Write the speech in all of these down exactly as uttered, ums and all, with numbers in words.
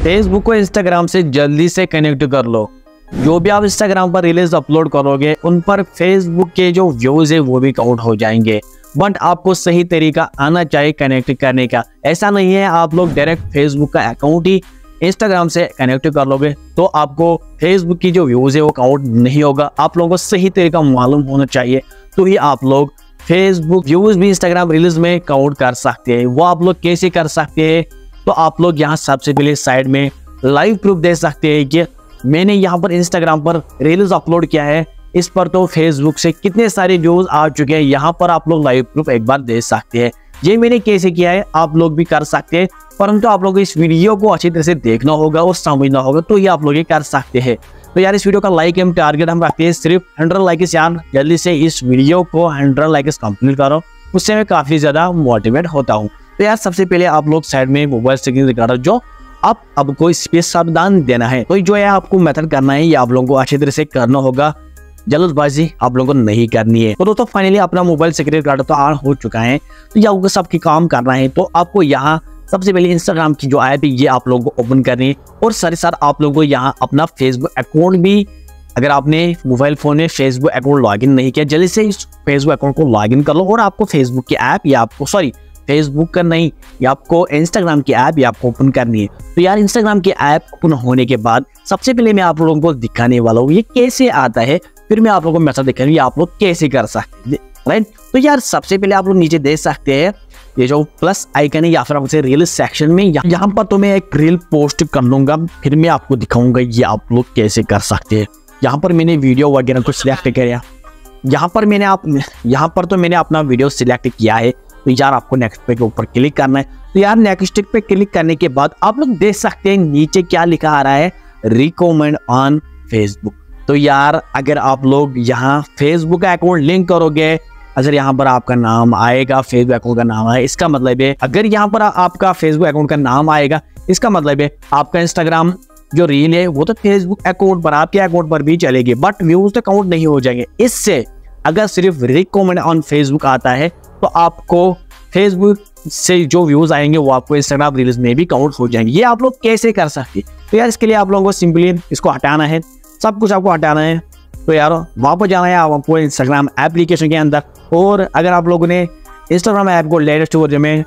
Facebook को Instagram से जल्दी से कनेक्ट कर लो। जो भी आप इंस्टाग्राम पर रील्स अपलोड करोगे उन पर फेसबुक के जो व्यूज है वो भी काउंट हो जाएंगे। बट आपको सही तरीका आना चाहिए कनेक्ट करने का। ऐसा नहीं है आप लोग डायरेक्ट फेसबुक का अकाउंट ही इंस्टाग्राम से कनेक्ट कर लोगे तो आपको फेसबुक की जो व्यूज है वो काउंट नहीं होगा। आप लोगों को सही तरीका मालूम होना चाहिए तो ही आप लोग फेसबुक व्यूज भी इंस्टाग्राम रील्स में काउंट कर सकते हैं। वो आप लोग कैसे कर सकते हैं, तो आप लोग यहाँ सबसे पहले साइड में लाइव प्रूफ दे सकते हैं कि मैंने यहाँ पर इंस्टाग्राम पर रील्स अपलोड किया है, इस पर तो फेसबुक से कितने सारे व्यूज आ चुके हैं। यहाँ पर आप लोग लाइव प्रूफ एक बार दे सकते हैं। ये मैंने कैसे किया है आप लोग भी कर सकते हैं, परंतु आप लोगों को इस वीडियो को अच्छी तरह से देखना होगा और समझना होगा तो ये आप लोग ये कर सकते हैं। तो यार इस वीडियो का लाइक हम टारगेट हम रखते हैं सिर्फ हंड्रेड लाइक्स। यार जल्दी से इस वीडियो को हंड्रेड लाइक्स कंप्लीट करो, उससे मैं काफी ज्यादा मोटिवेट होता हूँ। तो यार सबसे पहले आप लोग साइड में मोबाइल स्क्रीन रिकॉर्डर जो आप अब कोई स्पेस सावधान देना है तो जो है आपको मेथड करना है ये आप लोगों को अच्छी तरह से करना होगा। जल्दबाजी आप लोगों को नहीं करनी है। तो दोस्तों फाइनली अपना मोबाइल स्क्रीन रिकॉर्डर तो ऑन हो चुका है। तो ये आपको सबकी काम करना है तो आपको यहाँ सबसे पहले इंस्टाग्राम की जो ऐप है ये आप लोगों को ओपन करनी है और साथ ही साथ आप लोगों को यहाँ अपना फेसबुक अकाउंट भी, अगर आपने मोबाइल फोन में फेसबुक अकाउंट लॉगिन नहीं किया जल्दी से इस फेसबुक अकाउंट को लॉगिन कर लो और आपको फेसबुक की ऐप या आपको सॉरी फेसबुक का नहीं या आपको इंस्टाग्राम की ऐप या आपको ओपन करनी है। तो यार इंस्टाग्राम की ऐप ओपन होने के बाद सबसे पहले मैं आप लोगों को दिखाने वाला हूँ ये कैसे आता है, फिर मैं आप लोगों को मेथड दिखाऊंगा आप लोग कैसे कर सकते हैं। राइट, तो यार सबसे पहले आप लोग नीचे देख सकते हैं ये जो प्लस आइकन है या फिर आपसे रील सेक्शन में यहाँ पर तो मैं एक रील पोस्ट कर लूंगा, फिर मैं आपको दिखाऊंगा ये आप लोग कैसे कर सकते हैं। यहाँ पर मैंने वीडियो वगैरह को सिलेक्ट किया, यहाँ पर मैंने आप यहाँ पर तो मैंने अपना वीडियो सिलेक्ट किया है। तो यार आपको नेक्स्ट पे के ऊपर क्लिक करना है। तो यार नेक्स्ट पे क्लिक करने के बाद आप लोग देख सकते हैं नीचे क्या लिखा आ रहा है, रिकमेंड ऑन फेसबुक। तो यार अगर आप लोग यहाँ फेसबुक का अकाउंट लिंक करोगे, अगर यहाँ पर आपका नाम आएगा फेसबुक अकाउंट का नाम है, इसका मतलब है अगर यहाँ पर आपका फेसबुक अकाउंट का नाम आएगा इसका मतलब है आपका इंस्टाग्राम जो रील है वो तो फेसबुक अकाउंट पर आपके अकाउंट पर भी चलेगी बट व्यूज तो काउंट नहीं हो जाएंगे। इससे अगर सिर्फ रिकमेंड ऑन फेसबुक आता है तो आपको फेसबुक से जो व्यूज आएंगे वो आपको इंस्टाग्राम रील्स में भी काउंट हो जाएंगे। ये आप लोग कैसे कर सकते हैं, तो यार इसके लिए आप लोगों को सिंपली इसको हटाना है, सब कुछ आपको हटाना है। तो यार वापस जाना है आपको इंस्टाग्राम एप्लीकेशन के अंदर और अगर आप लोगों ने इंस्टाग्राम ऐप को लेटेस्ट वर्जन में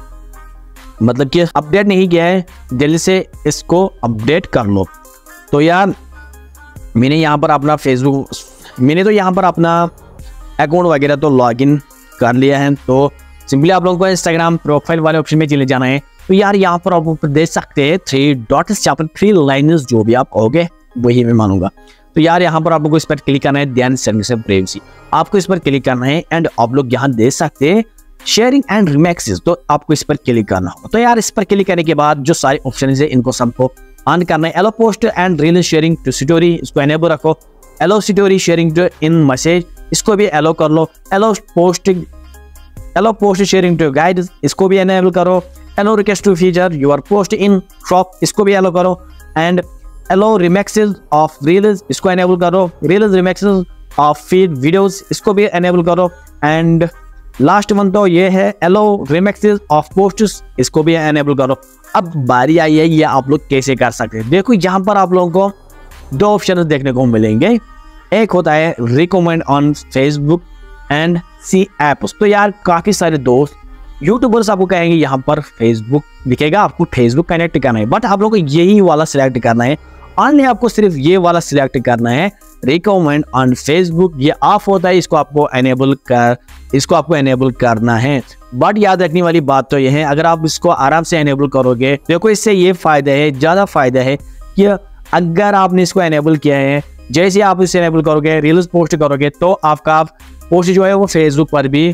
मतलब कि अपडेट नहीं किया है जल्दी से इसको अपडेट कर लो। तो यार मैंने यहाँ पर अपना फेसबुक मैंने तो यहाँ पर अपना अकाउंट वगैरह तो लॉगिन कर लिया है। तो सिंपली आप लोगों को इंस्टाग्राम प्रोफाइल वाले ऑप्शन में चले जाना है। तो यार यहाँ पर आप देख सकते हैं थ्री डॉट्स, यहाँ पर थ्री लाइन्स जो भी आप कहोगे वही मैं मानूंगा। तो यार यहाँ पर आप लोगों को इस पर क्लिक करना है, ध्यान से प्राइवेसी आपको इस पर क्लिक करना है एंड आप लोग यहाँ देख सकते हैं शेयरिंग एंड रिमिक्सेस, तो आपको इस पर क्लिक करना होगा। तो यार इस पर क्लिक करने के बाद जो सारे ऑप्शन है इनको सबको ऑन करना है। Allow post and reel sharing to story इसको एनेबल रखो। Allow story sharing to in message इसको भी एलो कर लो। Allow post allow post sharing to guide इसको भी एनेबल करो। Allow request to feature your post in shop इसको भी एलो करो and allow remixes of reels इसको एनेबल करो। Reels remixes of feed videos इसको भी एनेबल करो एंड लास्ट वन तो ये है एलो रिमिक्सेस ऑफ पोस्ट्स इसको भी एनेबल करो। अब बारी आई है ये आप लोग कैसे कर सकते हैं। देखो यहाँ पर आप लोगों को दो ऑप्शन देखने को मिलेंगे, एक होता है recommend on Facebook and see apps. तो यार काफी सारे दोस्त यूट्यूबर्स आपको कहेंगे यहाँ पर फेसबुक दिखेगा, आपको फेसबुक कनेक्ट करना है बट आप लोगों को यही वाला सिलेक्ट करना है। ऑनली आपको सिर्फ ये वाला सिलेक्ट करना है रिकमेंड ऑन फेसबुक, ये ऑफ होता है, इसको आपको एनेबल कर इसको आपको एनेबल करना है। बट याद रखने वाली बात तो ये है अगर आप इसको आराम से एनेबल करोगे, देखो इससे ये फायदा है, ज्यादा फायदा है कि अगर आपने इसको एनेबल किया है, जैसे आप इसे एनेबल करोगे रील्स पोस्ट करोगे तो आपका पोस्ट जो है वो फेसबुक पर भी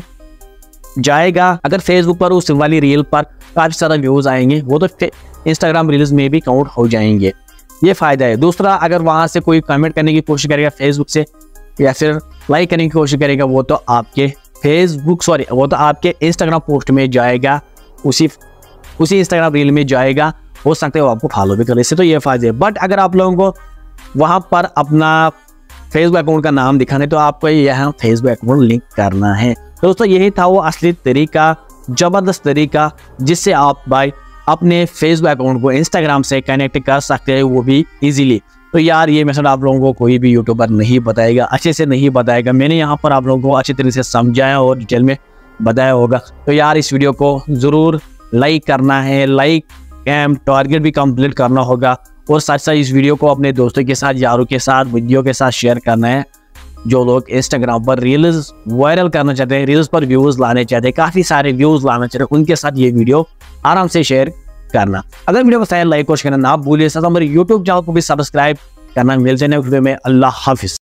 जाएगा। अगर फेसबुक पर उस वाली रील पर काफी सारा व्यूज आएंगे वो तो इंस्टाग्राम रील्स में भी काउंट हो जाएंगे, ये फायदा है। दूसरा अगर वहां से कोई कमेंट करने की कोशिश करेगा फेसबुक से या फिर लाइक करने की कोशिश करेगा वो तो आपके फेसबुक सॉरी वो तो आपके इंस्टाग्राम पोस्ट में जाएगा, उसी उसी इंस्टाग्राम रील में जाएगा, हो सकता है वो आपको फॉलो भी करे, इससे तो ये फायदे है। बट अगर आप लोगों को वहां पर अपना फेसबुक अकाउंट का नाम दिखाना है तो आपको यहाँ फेसबुक अकाउंट लिंक करना है। दोस्तों यही था वो असली तरीका, जबरदस्त तरीका जिससे आप भाई अपने फेसबुक अकाउंट को इंस्टाग्राम से कनेक्ट कर सकते हैं, वो भी इजीली। तो यार ये मेथड आप लोगों को कोई भी यूट्यूबर नहीं बताएगा, अच्छे से नहीं बताएगा। मैंने यहाँ पर आप लोगों को अच्छी तरीके से समझाया और डिटेल में बताया होगा। तो यार इस वीडियो को ज़रूर लाइक करना है, लाइक एम टारगेट भी कंप्लीट करना होगा, और साथ साथ इस वीडियो को अपने दोस्तों के साथ, यारों के साथ, वीडियो के साथ शेयर करना है। जो लोग इंस्टाग्राम पर रील्स वायरल करना चाहते हैं, रील्स पर व्यूज़ लाने चाहते हैं, काफ़ी सारे व्यूज़ लाना चाहते हैं, उनके साथ ये वीडियो आराम से शेयर करना। अगर वीडियो को लाइक और शेयर करना ना भूलिए, साथ हमारे यूट्यूब चैनल को भी सब्सक्राइब करना। मिलते हैं नेक्स्ट वीडियो में। अल्लाह हाफिज़।